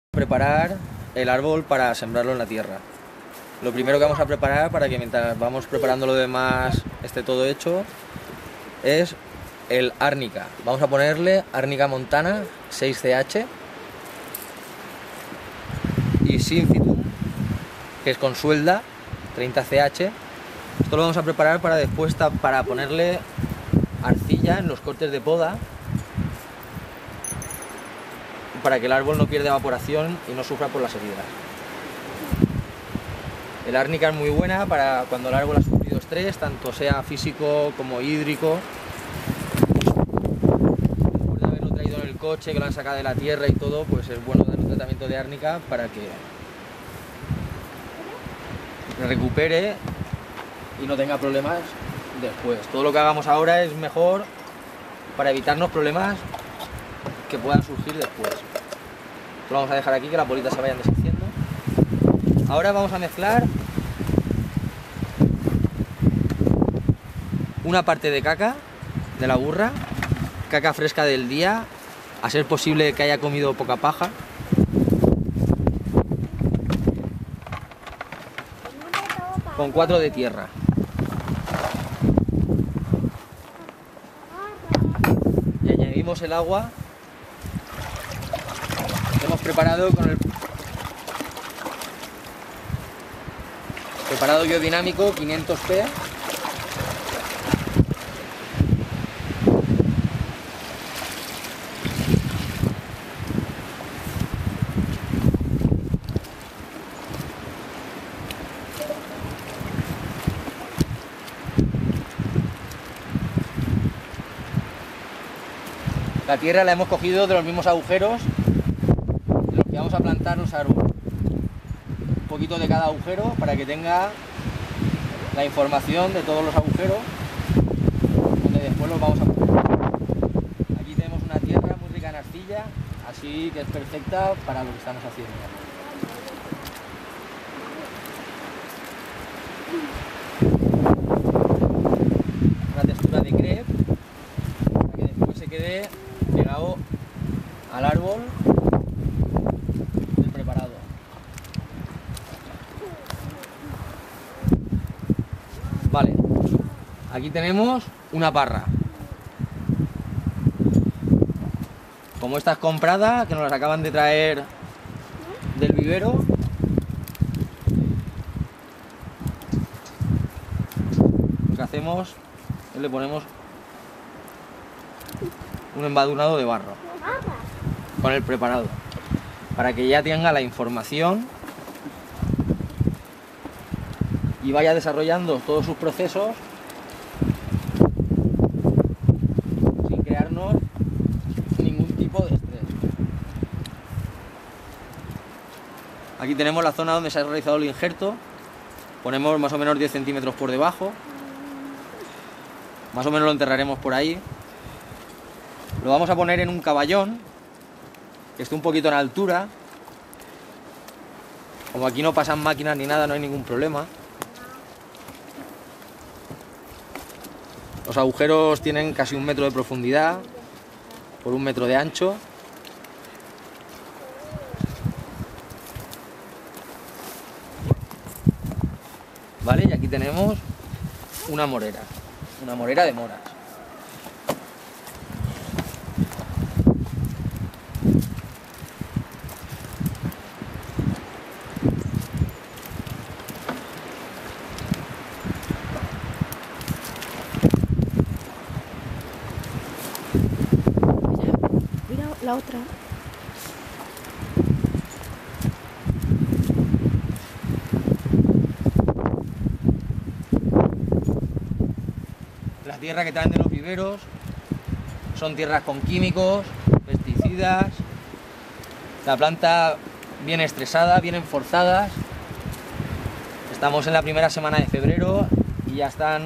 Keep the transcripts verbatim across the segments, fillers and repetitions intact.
Preparar el árbol para sembrarlo en la tierra. Lo primero que vamos a preparar, para que mientras vamos preparando lo demás esté todo hecho, es el árnica. Vamos a ponerle árnica montana seis C H y Syncytium, que es con suelda treinta C H. Esto lo vamos a preparar para después para ponerle arcilla en los cortes de poda, para que el árbol no pierda evaporación y no sufra por las heridas. El árnica es muy buena para cuando el árbol ha sufrido estrés, tanto sea físico como hídrico. Después de haberlo traído en el coche, que lo han sacado de la tierra y todo, pues es bueno dar un tratamiento de árnica para que recupere y no tenga problemas después. Todo lo que hagamos ahora es mejor para evitarnos problemas que puedan surgir después. Lo vamos a dejar aquí, que las bolitas se vayan deshaciendo. Ahora vamos a mezclar una parte de caca de la burra, caca fresca del día, a ser posible que haya comido poca paja, con cuatro de tierra. Y añadimos el agua que hemos preparado con el preparado biodinámico quinientos P. La tierra la hemos cogido de los mismos agujeros en los que vamos a plantar los árboles. Un poquito de cada agujero para que tenga la información de todos los agujeros donde después los vamos a poner. Aquí tenemos una tierra muy rica en arcilla, así que es perfecta para lo que estamos haciendo. Una textura de crepe para que después se quede pegado al árbol del preparado. Vale, aquí tenemos una parra. Como esta es comprada, que nos las acaban de traer del vivero, lo que hacemos es le ponemos un embadurnado de barro con el preparado, para que ya tenga la información y vaya desarrollando todos sus procesos sin crearnos ningún tipo de estrés. Aquí tenemos la zona donde se ha realizado el injerto. Ponemos más o menos diez centímetros por debajo, más o menos lo enterraremos por ahí. Lo vamos a poner en un caballón que esté un poquito en altura. Como aquí no pasan máquinas ni nada, no hay ningún problema. Los agujeros tienen casi un metro de profundidad por un metro de ancho. Vale, y aquí tenemos una morera, una morera de moras. La otra. La tierra que traen de los viveros son tierras con químicos, pesticidas. La planta bien estresada, bien forzadas. Estamos en la primera semana de febrero y ya están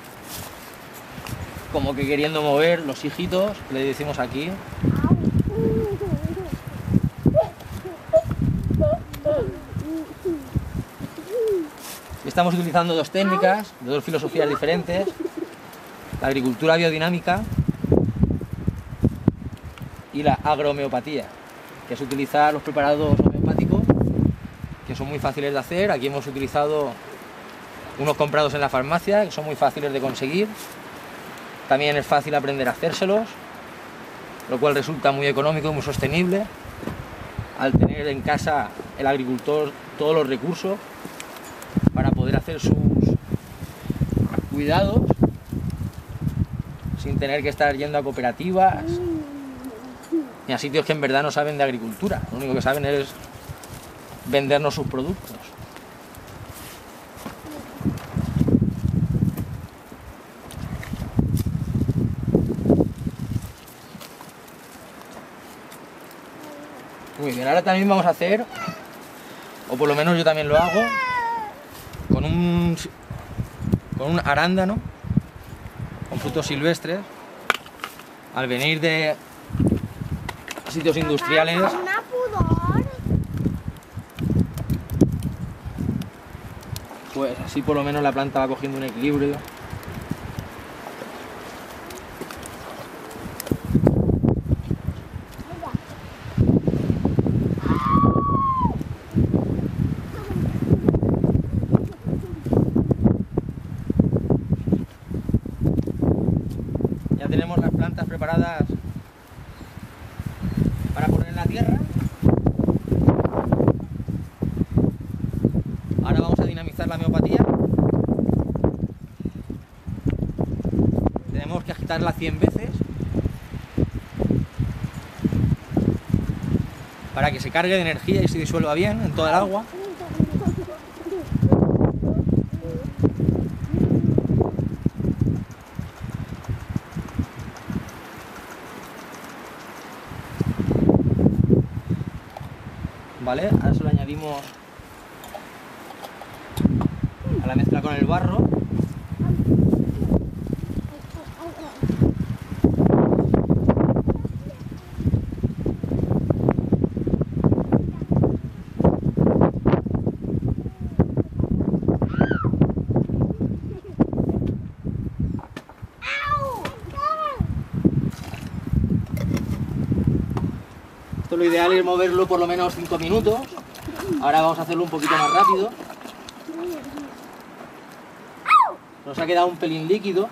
como que queriendo mover los hijitos, le decimos aquí. Estamos utilizando dos técnicas, de dos filosofías diferentes: la agricultura biodinámica y la agrohomeopatía. que es utilizar los preparados homeopáticos, que son muy fáciles de hacer. Aquí hemos utilizado unos comprados en la farmacia, que son muy fáciles de conseguir. También es fácil aprender a hacérselos, lo cual resulta muy económico y muy sostenible, al tener en casa el agricultor todos los recursos para poder hacer sus cuidados sin tener que estar yendo a cooperativas ni a sitios que en verdad no saben de agricultura. Lo único que saben es vendernos sus productos. Muy bien, ahora también vamos a hacer, o por lo menos yo también lo hago, con un, con un arándano, con frutos silvestres. Al venir de sitios industriales, pues así por lo menos la planta va cogiendo un equilibrio. Ya tenemos las plantas preparadas para poner en la tierra. Ahora vamos a dinamizar la homeopatía. Tenemos que agitarla cien veces para que se cargue de energía y se disuelva bien en toda el agua. ¿Vale? Ahora se lo añadimos a la mezcla con el barro. Esto lo ideal es moverlo por lo menos cinco minutos. Ahora vamos a hacerlo un poquito más rápido. Nos ha quedado un pelín líquido.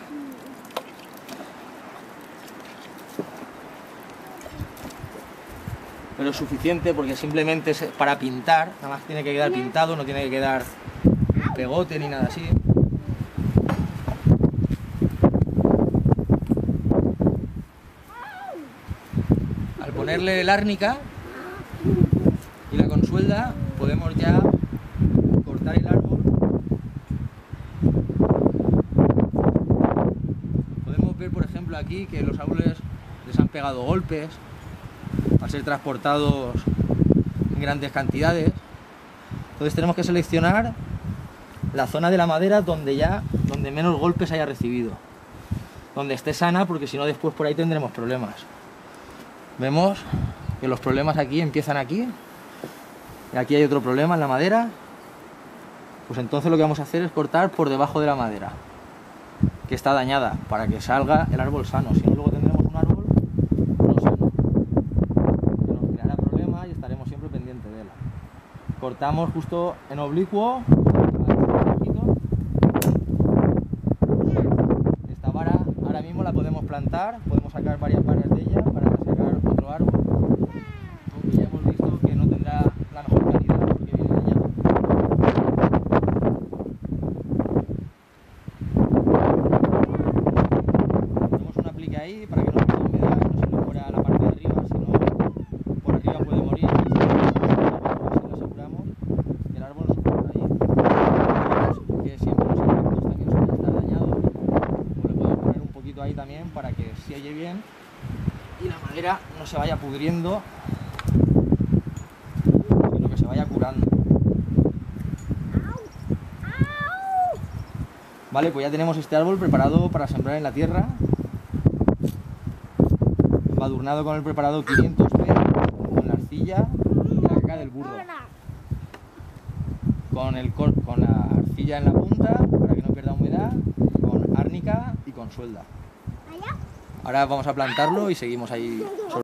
Pero es suficiente porque simplemente es para pintar. Nada más tiene que quedar pintado, no tiene que quedar un pegote ni nada así. Al ponerle el árnica y la consuelda, podemos ya cortar el árbol. Podemos ver, por ejemplo, aquí que los árboles les han pegado golpes al ser transportados en grandes cantidades. Entonces tenemos que seleccionar la zona de la madera donde ya donde menos golpes haya recibido, donde esté sana, porque si no después por ahí tendremos problemas. Vemos que los problemas aquí empiezan aquí, y aquí hay otro problema en la madera. Pues entonces lo que vamos a hacer es cortar por debajo de la madera que está dañada, para que salga el árbol sano. Si no, luego tendremos un árbol no sano, que nos creará problemas y estaremos siempre pendientes de él. Cortamos justo en oblicuo. Esta vara ahora mismo la podemos plantar, podemos sacar varias varas de ella para sacar otro árbol, aunque ya hemos visto que no tendrá la mejor calidad porque viene dañado. Ponemos un aplique ahí para que no pierda humedad, no se le muera la parte de arriba, si no por arriba puede morir. Así lo aseguramos que el árbol no se muera ahí. Porque siempre los insectos también suelen estar dañados. Pues le podemos poner un poquito ahí también para que selle bien y la madera no se vaya pudriendo, sino que se vaya curando. Vale, pues ya tenemos este árbol preparado para sembrar en la tierra, embadurnado con el preparado quinientos P, con la arcilla y la caca del burro, con, el cor con la arcilla en la punta para que no pierda humedad, con árnica y con suelda. Ahora vamos a plantarlo y seguimos ahí.